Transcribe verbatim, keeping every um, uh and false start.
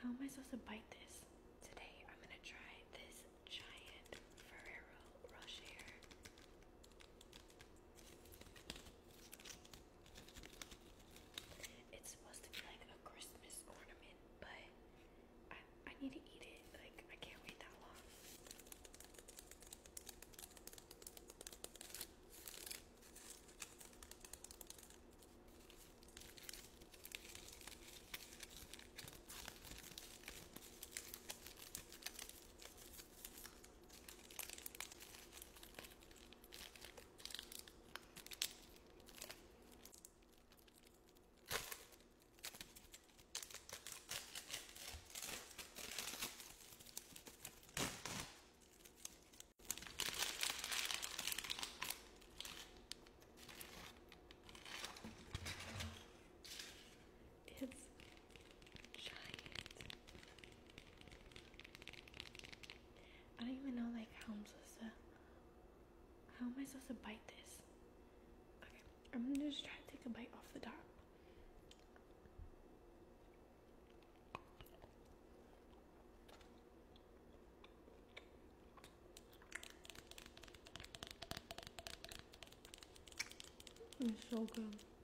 How am I supposed to bite this? Today I'm gonna try this giant Ferrero Rocher. It's supposed to be like a Christmas ornament, but I, I need to eat it. Like, I can't wait that long. It's giant. I don't even know like how I'm supposed to how am I supposed to bite this? Okay, I'm gonna just try to take a bite off the top. It's so good.